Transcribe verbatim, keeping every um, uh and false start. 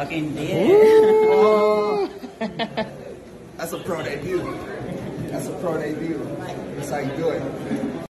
fucking did. Oh. That's a pro debut. That's a pro debut. That's how you do it.